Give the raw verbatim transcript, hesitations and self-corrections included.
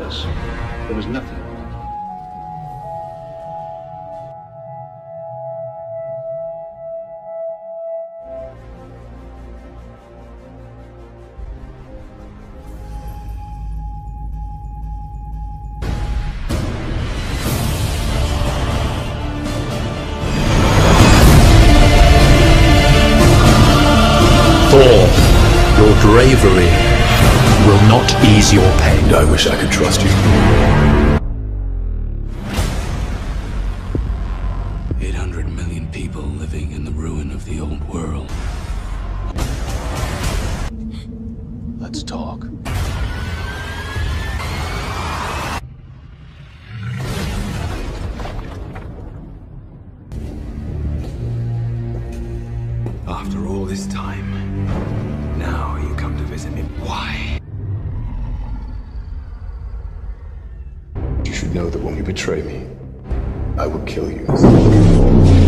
us, there was nothing. Thor, your bravery will not ease your pain. I wish I could trust you. eight hundred million people living in the ruin of the old world. Let's talk. After all this time, now you come to visit me. Why? You should know that when you betray me, I will kill you.